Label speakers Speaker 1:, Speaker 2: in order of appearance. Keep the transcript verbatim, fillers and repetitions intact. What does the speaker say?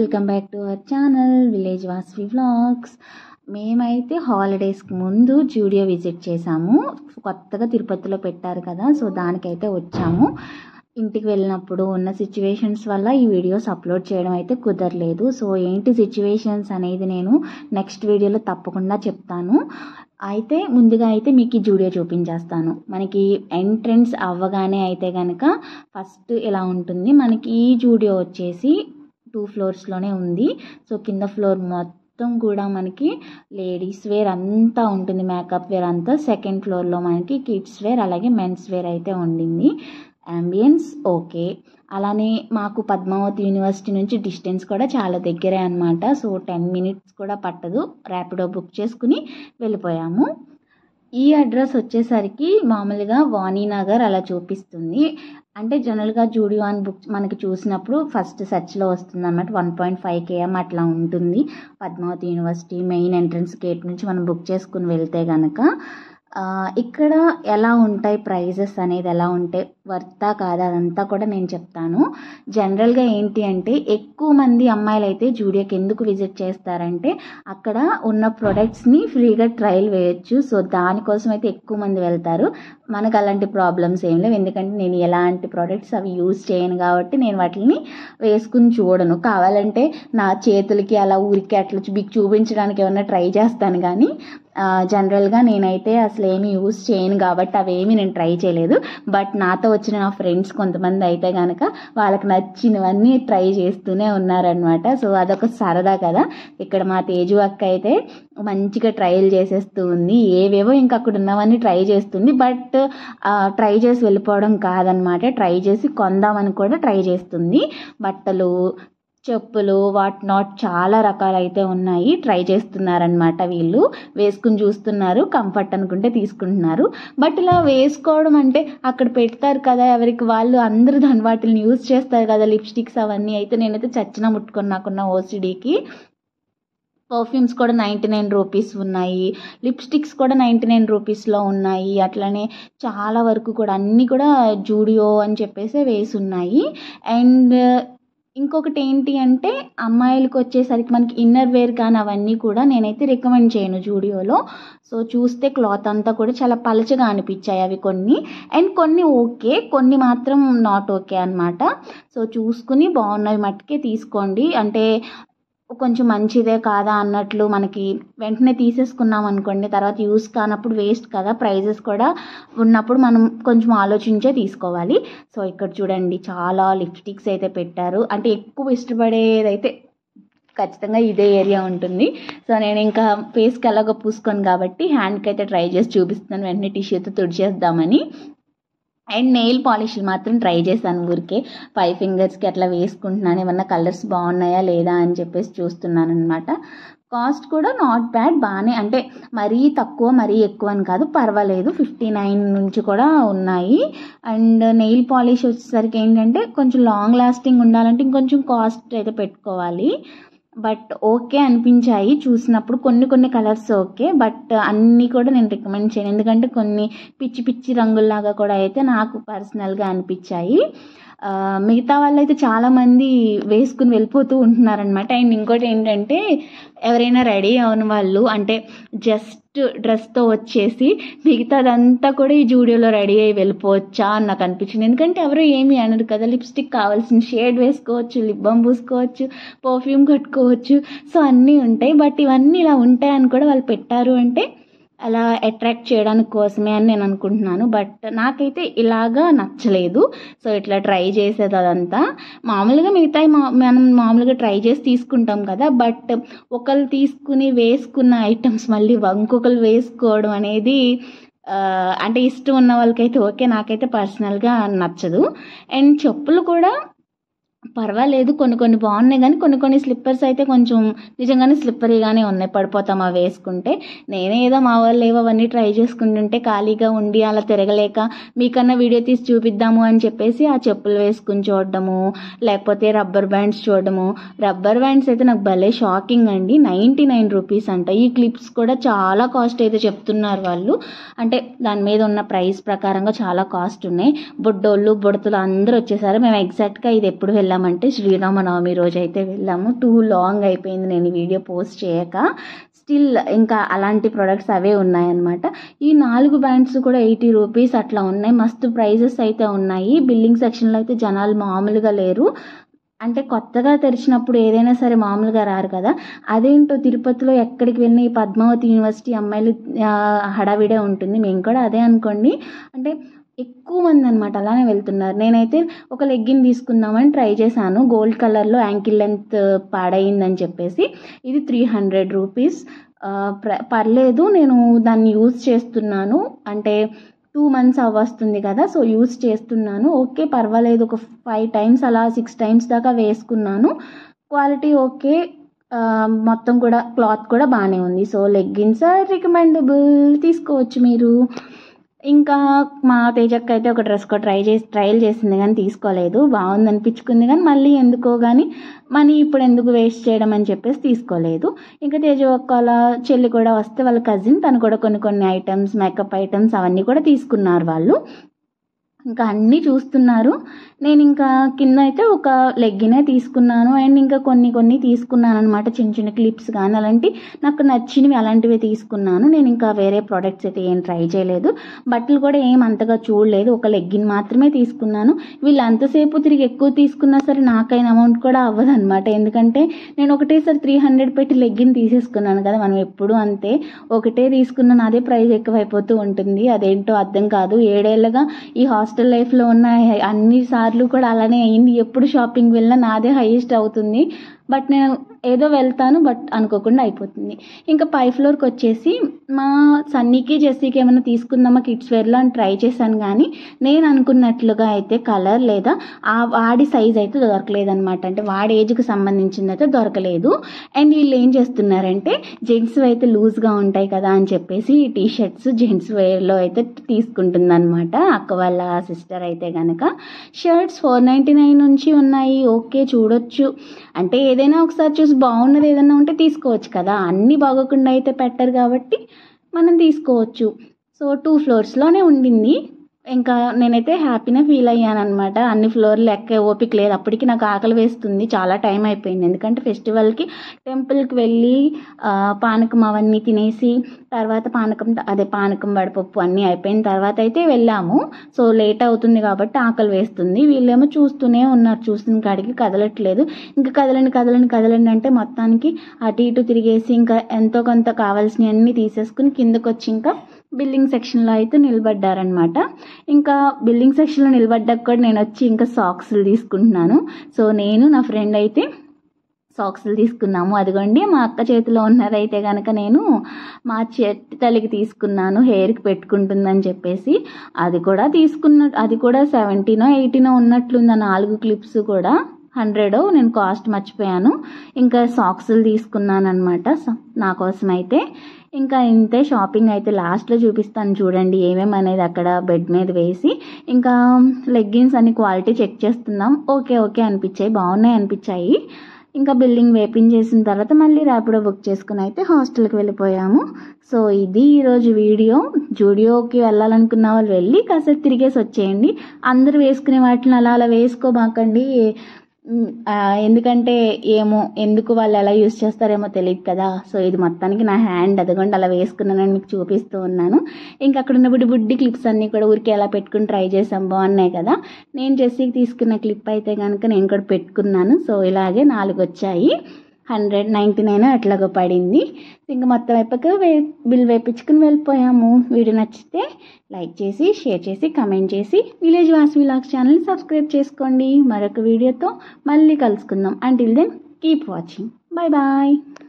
Speaker 1: Welcome back to our channel village Vasavi vlogs. మేమైతే హాలిడేస్కి ముందు జూడియో విజిట్ చేసాము. కొత్తగా తిరుపతిలో పెట్టారు కదా, సో దానికైతే వచ్చాము. ఇంటికి వెళ్ళినప్పుడు ఉన్న సిచ్యువేషన్స్ వల్ల ఈ వీడియోస్ అప్లోడ్ చేయడం అయితే కుదరలేదు. సో ఏంటి సిచ్యువేషన్స్ అనేది నేను నెక్స్ట్ వీడియోలో తప్పకుండా చెప్తాను. అయితే ముందుగా అయితే మీకు ఈ జూడియో చూపించేస్తాను. మనకి ఎంట్రన్స్ అవ్వగానే అయితే కనుక ఫస్ట్ ఇలా ఉంటుంది. మనకి ఈ జూడియో వచ్చేసి టూ ఫ్లోర్స్లోనే ఉంది. సో కింద ఫ్లోర్ మొత్తం కూడా మనకి లేడీస్ వేర్ అంతా ఉంటుంది, మేకప్ వేర్ అంతా. సెకండ్ ఫ్లోర్లో మనకి కిడ్స్ వేర్ అలాగే మెన్స్ వేర్ అయితే ఉండింది. Ambience okay. అలానే మాకు పద్మావతి యూనివర్సిటీ నుంచి డిస్టెన్స్ కూడా చాలా దగ్గరే అనమాట. సో టెన్ మినిట్స్ కూడా పట్టదు, ర్యాపిడో బుక్ చేసుకుని వెళ్ళిపోయాము. ఈ అడ్రస్ వచ్చేసరికి మామూలుగా వాణీనగర్ అలా చూపిస్తుంది. అంటే జనరల్గా జూడియో అని బుక్ మనకి చూసినప్పుడు ఫస్ట్ సెర్చ్లో వస్తుంది అన్నమాట. వన్ పాయింట్ ఫైవ్ కేఎం అట్లా ఉంటుంది. Padmavathi university main entrance gate నుంచి మనం బుక్ చేసుకుని వెళ్తే కనుక ఇక్కడ ఎలా ఉంటాయి ప్రైజెస్ అనేది, ఎలా ఉంటాయి వర్తా కాదా అదంతా కూడా నేను చెప్తాను. జనరల్గా ఏంటి అంటే ఎక్కువ మంది అమ్మాయిలు అయితే జూడియోకి ఎందుకు విజిట్ చేస్తారంటే అక్కడ ఉన్న ప్రొడక్ట్స్ని ఫ్రీగా ట్రయల్ వేయచ్చు. సో దానికోసం అయితే ఎక్కువ మంది వెళ్తారు. మనకు అలాంటి ప్రాబ్లమ్స్ ఏం లేవు, ఎందుకంటే నేను ఎలాంటి ప్రోడక్ట్స్ అవి యూజ్ చేయను కాబట్టి నేను వాటిని వేసుకుని చూడను. కావాలంటే నా చేతులకి అలా ఊరికి అట్లా మీకు చూపించడానికి ఏమన్నా ట్రై చేస్తాను, కానీ జనరల్గా నేనైతే అసలు ఏమి యూజ్ చేయను కాబట్టి అవేమి నేను ట్రై చేయలేదు. బట్ నాతో వచ్చిన నా ఫ్రెండ్స్ కొంతమంది అయితే కనుక వాళ్ళకి నచ్చినవన్నీ ట్రై చేస్తూనే ఉన్నారనమాట. సో అదొక సరదా కదా. ఇక్కడ మా తేజు అక్క అయితే మంచిగా ట్రయల్ చేసేస్తూ ఉంది. ఏవేవో ఇంకా అక్కడ ఉన్నవన్నీ ట్రై చేస్తుంది. బట్ ట్రై చేసి వెళ్ళిపోవడం కాదనమాట, ట్రై చేసి కొందామని కూడా ట్రై చేస్తుంది. బట్టలు, చెప్పులు, వాట్ నాట్ చాలా రకాలైతే ఉన్నాయి. ట్రై చేస్తున్నారనమాట వీళ్ళు, వేసుకుని చూస్తున్నారు, కంఫర్ట్ అనుకుంటే తీసుకుంటున్నారు. బట్ ఇలా వేసుకోవడం అంటే అక్కడ పెడతారు కదా ఎవరికి వాళ్ళు, అందరూ దాని వాటిని యూజ్ చేస్తారు కదా, లిప్స్టిక్స్ అవన్నీ. అయితే నేనైతే చచ్చిన ముట్టుకొని నాకున్న ఓసిడీకి పర్ఫ్యూమ్స్ కూడా నైంటీ నైన్ రూపీస్ ఉన్నాయి, లిప్స్టిక్స్ కూడా నైంటీ నైన్ రూపీస్లో ఉన్నాయి. అట్లనే చాలా వరకు కూడా అన్నీ కూడా జూడియో అని చెప్పేసి వేసి ఉన్నాయి. అండ్ ఇంకొకటి ఏంటి అంటే అమ్మాయిలకు వచ్చేసరికి మనకి ఇన్నర్ వేర్ కానీ అవన్నీ కూడా నేనైతే రికమెండ్ చేయను జూడియోలో. సో చూస్తే క్లాత్ అంతా కూడా చాలా పలచగా అనిపించాయి అవి కొన్ని. అండ్ కొన్ని ఓకే, కొన్ని మాత్రం నాట్ ఓకే అనమాట. సో చూసుకుని బాగున్నవి మట్టుకే తీసుకోండి. అంటే కొంచెం మంచిదే కాదా అన్నట్లు మనకి వెంటనే తీసేసుకున్నాం అనుకోండి, తర్వాత యూస్ కానప్పుడు వేస్ట్ కదా. ప్రైజెస్ కూడా ఉన్నప్పుడు మనం కొంచెం ఆలోచించే తీసుకోవాలి. సో ఇక్కడ చూడండి చాలా లిప్స్టిక్స్ అయితే పెట్టారు. అంటే ఎక్కువ ఇష్టపడేదైతే ఖచ్చితంగా ఇదే ఏరియా ఉంటుంది. సో నేను ఇంకా ఫేస్కి ఎలాగో పూసుకోను కాబట్టి హ్యాండ్కి అయితే ట్రై చేసి చూపిస్తున్నాను, వెంటనే టిష్యూతో తుడిచేద్దామని. అండ్ నెయిల్ పాలిష్లు మాత్రం ట్రై చేశాను, ఊరికే ఫైవ్ ఫింగర్స్కి అట్లా వేసుకుంటున్నాను, ఏమన్నా కలర్స్ బాగున్నాయా లేదా అని చెప్పేసి చూస్తున్నాను అనమాట. కాస్ట్ కూడా నాట్ బ్యాడ్, బాగానే, అంటే మరీ తక్కువ మరీ ఎక్కువ అని కాదు, పర్వాలేదు. ఫిఫ్టీ నైన్ నుంచి కూడా ఉన్నాయి. అండ్ నెయిల్ పాలిష్ వచ్చేసరికి ఏంటంటే కొంచెం లాంగ్ లాస్టింగ్ ఉండాలంటే ఇంకొంచెం కాస్ట్ అయితే పెట్టుకోవాలి. బట్ ఓకే అనిపించాయి చూసినప్పుడు. కొన్ని కొన్ని కలర్స్ ఓకే, బట్ అన్నీ కూడా నేను రికమెండ్ చేయను, ఎందుకంటే కొన్ని పిచ్చి పిచ్చి రంగుల్లాగా కూడా అయితే నాకు పర్సనల్గా అనిపించాయి. మిగతా వాళ్ళు అయితే చాలామంది వేసుకుని వెళ్ళిపోతూ ఉంటున్నారనమాట. అండ్ ఇంకోటి ఏంటంటే ఎవరైనా రెడీ అవని వాళ్ళు, అంటే జస్ట్ డ్రెస్తో వచ్చేసి మిగతాదంతా కూడా ఈ జూడియోలో రెడీ అయ్యి వెళ్ళిపోవచ్చా అని నాకు అనిపించింది. ఎందుకంటే ఎవరు ఏమీ అనరు కదా, లిప్స్టిక్ కావాల్సిన షేడ్ వేసుకోవచ్చు, లిప్ బామ్ పూసుకోవచ్చు, పర్ఫ్యూమ్ కట్టుకోవచ్చు, సో అన్నీ ఉంటాయి. బట్ ఇవన్నీ ఇలా ఉంటాయని కూడా వాళ్ళు పెట్టారు అంటే అలా అట్రాక్ట్ చేయడానికి కోసమే అని నేను అనుకుంటున్నాను. బట్ నాకైతే ఇలాగా నచ్చలేదు. సో ఇట్లా ట్రై చేసేది అదంతా మామూలుగా మిగతా మనం మామూలుగా ట్రై చేసి తీసుకుంటాం కదా. బట్ ఒకళ్ళు తీసుకుని వేసుకున్న ఐటమ్స్ మళ్ళీ ఇంకొకరు వేసుకోవడం అనేది అంటే ఇష్టం ఉన్న వాళ్ళకైతే ఓకే, నాకైతే పర్సనల్గా నచ్చదు. అండ్ చెప్పులు కూడా పర్వాలేదు, కొన్ని కొన్ని బాగున్నాయి, కానీ కొన్ని కొన్ని స్లిప్పర్స్ అయితే కొంచెం నిజంగానే స్లిప్పరీగానే ఉన్నాయి, పడిపోతాం అవి వేసుకుంటే. నేనే ఏదో మా వాళ్ళు ఏవో అవన్నీ ట్రై చేసుకుంటుంటే ఖాళీగా ఉండి అలా తిరగలేక మీకన్నా వీడియో తీసి చూపిద్దాము అని చెప్పేసి ఆ చెప్పులు వేసుకుని చూడడము, లేకపోతే రబ్బర్ బ్యాండ్స్ చూడడము. రబ్బర్ బ్యాండ్స్ అయితే నాకు భలే షాకింగ్ అండి, నైంటీ నైన్ రూపీస్ అంట. ఈ క్లిప్స్ కూడా చాలా కాస్ట్ అయితే చెప్తున్నారు వాళ్ళు, అంటే దాని మీద ఉన్న ప్రైస్ ప్రకారంగా చాలా కాస్ట్ ఉన్నాయి. బుడ్డోళ్ళు బుడతలు అందరూ వచ్చేసారు. మేము ఎగ్జాక్ట్గా ఇది ఎప్పుడు వెళ్ళాము వెళ్ళామంటే శ్రీరామనవమి రోజు అయితే వెళ్ళాము. టూ లాంగ్ అయిపోయింది నేను వీడియో పోస్ట్ చేయక. స్టిల్ ఇంకా అలాంటి ప్రొడక్ట్స్ అవే ఉన్నాయన్నమాట. ఈ నాలుగు బ్యాండ్స్ కూడా ఎయిటీ రూపీస్ అట్లా ఉన్నాయి. మస్తు ప్రైజెస్ అయితే ఉన్నాయి. బిల్లింగ్ సెక్షన్లో అయితే జనాలు మామూలుగా లేరు. అంటే కొత్తగా తెరిచినప్పుడు ఏదైనా సరే మామూలుగా రారు కదా. అదేంటో తిరుపతిలో ఎక్కడికి వెళ్ళినా ఈ పద్మావతి యూనివర్సిటీ అమ్మాయిలు హడావిడే ఉంటుంది. మేము కూడా అదే అనుకోండి. అంటే ఎక్కువ మంది అనమాట అలానే వెళ్తున్నారు. నేనైతే ఒక లెగ్గిన్ తీసుకుందామని ట్రై చేశాను. గోల్డ్ కలర్లో యాంకిల్ లెంత్ పాడైందని చెప్పేసి. ఇది త్రీ హండ్రెడ్ రూపీస్. పర్లేదు, నేను దాన్ని యూజ్ చేస్తున్నాను. అంటే టూ మంత్స్ అవ్వస్తుంది కదా, సో యూజ్ చేస్తున్నాను. ఓకే పర్వాలేదు. ఒక ఫైవ్ టైమ్స్ అలా సిక్స్ టైమ్స్ దాకా వేసుకున్నాను. క్వాలిటీ ఓకే, మొత్తం కూడా క్లాత్ కూడా బాగానే ఉంది. సో లెగ్గిన్స్ రికమెండబుల్, తీసుకోవచ్చు మీరు. ఇంకా మా తేజక్క అయితే ఒక డ్రెస్ కూడా ట్రై చేసి ట్రయల్ చేసింది కానీ తీసుకోలేదు. బాగుంది అనిపించుకుంది కానీ మళ్ళీ ఎందుకో కానీ మనీ ఇప్పుడు ఎందుకు వేస్ట్ చేయడం అని చెప్పేసి తీసుకోలేదు. ఇంకా తేజ ఒక్కల చెల్లి కూడా వస్తే వాళ్ళ కజిన్, తను కూడా కొన్ని కొన్ని ఐటమ్స్, మేకప్ ఐటమ్స్ అవన్నీ కూడా తీసుకున్నారు వాళ్ళు. ఇంకా అన్నీ చూస్తున్నారు. నేను ఇంకా కింద అయితే ఒక లెగ్గినే తీసుకున్నాను అండ్ ఇంకా కొన్ని కొన్ని తీసుకున్నాను అనమాట. చిన్న చిన్న క్లిప్స్ కానీ అలాంటి నాకు నచ్చినవి అలాంటివి తీసుకున్నాను. నేను ఇంకా వేరే ప్రోడక్ట్స్ అయితే ఏం ట్రై చేయలేదు. బట్టలు కూడా ఏం అంతగా చూడలేదు. ఒక లెగ్గిన్ మాత్రమే తీసుకున్నాను. వీళ్ళు అంతసేపు తిరిగి ఎక్కువ తీసుకున్నా సరే నాకైన అమౌంట్ కూడా అవ్వదు అనమాట. ఎందుకంటే నేను ఒకటేసారి త్రీ హండ్రెడ్ పెట్టి లెగ్గిన్ తీసేసుకున్నాను కదా. మనం ఎప్పుడు అంతే, ఒకటే తీసుకున్నాను, అదే ప్రైస్ ఎక్కువైపోతూ ఉంటుంది. అదేంటో అర్థం కాదు. ఏడేళ్ళగా ఈ హాస్టల్ లైఫ్లో ఉన్న అన్ని సార్లు కూడా అలానే అయింది. ఎప్పుడు షాపింగ్ వెళ్ళినా నాదే హైయెస్ట్ అవుతుంది. బట్ నేను ఏదో వెళ్తాను బట్ అనుకోకుండా అయిపోతుంది. ఇంకా పై ఫ్లోర్కి వచ్చేసి మా సన్నీకి జెస్సీకి ఏమైనా తీసుకుందామా కిడ్స్ వేర్లో అని ట్రై చేశాను. కానీ నేను అనుకున్నట్లుగా అయితే కలర్ లేదా ఆ వాడి సైజ్ అయితే దొరకలేదు అనమాట. అంటే వాడి ఏజ్కి సంబంధించింది అయితే దొరకలేదు. అండ్ వీళ్ళు ఏం చేస్తున్నారంటే జెంట్స్ అయితే లూజ్గా ఉంటాయి కదా అని చెప్పేసి ఈ టీ షర్ట్స్ జెంట్స్ వేర్లో అయితే తీసుకుంటుంది అనమాట. అక్క వాళ్ళ సిస్టర్ అయితే కనుక షర్ట్స్ ఫోర్ నైంటీ నైన్ నుంచి ఉన్నాయి. ఓకే చూడొచ్చు. అంటే ఏదైనా ఒకసారి చూసి బాగున్నది ఏదైనా ఉంటే తీసుకోవచ్చు కదా. అన్నీ బాగోకుండా అయితే పెట్టరు కాబట్టి మనం తీసుకోవచ్చు. సో టూ ఫ్లోర్స్లోనే ఉండింది. ఇంకా నేనైతే హ్యాపీనే ఫీల్ అయ్యాను అనమాట. అన్ని ఫ్లోర్లు ఎక్కే ఓపిక లేదు. అప్పటికి నాకు ఆకలి వేస్తుంది. చాలా టైం అయిపోయింది. ఎందుకంటే ఫెస్టివల్కి టెంపుల్కి వెళ్ళి పానకం అవన్నీ తినేసి తర్వాత పానకం అదే పానకం వడపప్పు అన్నీ అయిపోయిన తర్వాత అయితే వెళ్ళాము. సో లేట్ అవుతుంది కాబట్టి ఆకలి వేస్తుంది. వీళ్ళేమో చూస్తూనే ఉన్నారు. చూస్తున్న కాడికి కదలట్లేదు. ఇంకా కదలండి కదలండి కదలండి అంటే మొత్తానికి అటు ఇటు తిరిగేసి ఇంకా ఎంతో కొంత కావాల్సినవి అన్నీ తీసేసుకుని కిందకు వచ్చి ఇంకా బిల్లింగ్ సెక్షన్లో అయితే నిలబడ్డారనమాట. ఇంకా బిల్లింగ్ సెక్షన్లో నిలబడ్డాక కూడా నేను వచ్చి ఇంకా సాక్స్లు తీసుకుంటున్నాను. సో నేను నా ఫ్రెండ్ అయితే సాక్స్లు తీసుకున్నాము. అదిగోండి మా అక్క చేతిలో ఉన్నదైతే కనుక నేను మా చేతి తల్లికి తీసుకున్నాను, హెయిర్కి పెట్టుకుంటుందని చెప్పేసి. అది కూడా తీసుకున్న అది కూడా సెవెంటీనో ఎయిటీనో ఉన్నట్లుంది. ఆ నాలుగు క్లిప్స్ కూడా హండ్రెడ్, నేను కాస్ట్ మర్చిపోయాను. ఇంకా సాక్స్లు తీసుకున్నాను అనమాట నా కోసం అయితే. ఇంకా ఇంతే షాపింగ్ అయితే లాస్ట్లో చూపిస్తాను చూడండి ఏమేమి అనేది అక్కడ బెడ్ మీద వేసి. ఇంకా లెగ్గిన్స్ అన్ని క్వాలిటీ చెక్ చేస్తున్నాం. ఓకే ఓకే అనిపించాయి, బాగున్నాయి అనిపించాయి. ఇంకా బిల్లింగ్ వేపించేసిన తర్వాత మళ్ళీ ర్యాపిడో బుక్ చేసుకుని అయితే హాస్టల్కి వెళ్ళిపోయాము. సో ఇది ఈరోజు వీడియో. జూడియోకి వెళ్ళాలనుకున్న వాళ్ళు వెళ్ళి కాసేపు తిరిగేసి వచ్చేయండి. అందరూ వేసుకునే వాటిని అలా అలా వేసుకోమాకండి. ఎందుకంటే ఏమో ఎందుకు వాళ్ళు ఎలా యూస్ చేస్తారేమో తెలియదు కదా. సో ఇది మొత్తానికి నా హ్యాండ్ అదిగోండి అలా వేసుకున్నానని మీకు చూపిస్తూ ఉన్నాను. ఇంకా అక్కడ ఉన్న బుడ్డి బుడ్డి క్లిప్స్ అన్నీ కూడా ఊరికి ఎలా పెట్టుకుని ట్రై చేసాం, బాగున్నాయి కదా. నేను జెస్సీకి తీసుకున్న క్లిప్ అయితే కనుక నేను కూడా పెట్టుకున్నాను. సో ఇలాగే నాలుగు వచ్చాయి. హండ్రెడ్ నైంటీ నైన్ అట్లాగో పడింది. ఇంకా మొత్తం అయిపోయాక వే బిల్ వేయించుకుని వెళ్ళిపోయాము. వీడియో నచ్చితే లైక్ చేసి షేర్ చేసి కమెంట్ చేసి విలేజ్ వాసవి వ్లాగ్స్ ఛానల్ని సబ్స్క్రైబ్ చేసుకోండి. మరొక వీడియోతో మళ్ళీ కలుసుకుందాం. Until then keep watching. Bye bye.